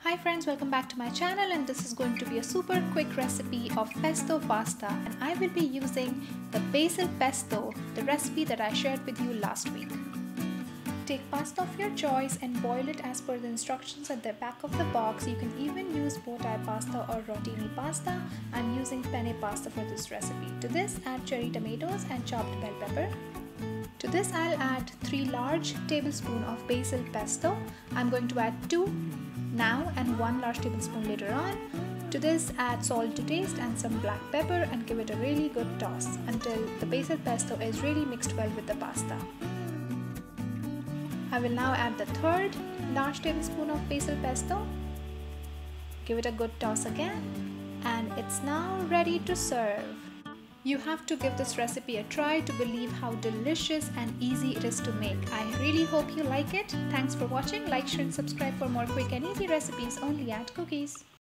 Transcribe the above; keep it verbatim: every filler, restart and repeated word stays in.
Hi friends, welcome back to my channel, and this is going to be a super quick recipe of pesto pasta, and I will be using the basil pesto, the recipe that I shared with you last week. Take pasta of your choice and boil it as per the instructions at the back of the box. You can even use bow tie pasta or rotini pasta. I'm using penne pasta for this recipe. To this, add cherry tomatoes and chopped bell pepper. To this, I'll add three large tablespoons of basil pesto. I'm going to add two now and one large tablespoon later on. To this, add salt to taste and some black pepper and give it a really good toss until the basil pesto is really mixed well with the pasta. I will now add the third large tablespoon of basil pesto. Give it a good toss again, and it's now ready to serve. You have to give this recipe a try to believe how delicious and easy it is to make. I really hope you like it. Thanks for watching. Like, share and subscribe for more quick and easy recipes only at Cookies.